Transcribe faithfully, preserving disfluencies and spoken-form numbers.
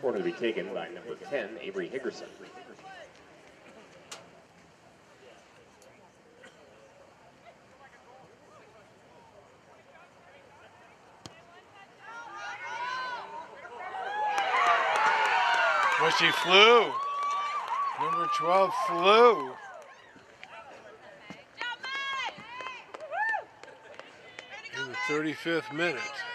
corner to be taken by number ten, Avery Higgerson. Well, she flew. Number twelve flew. In the thirty-fifth minute.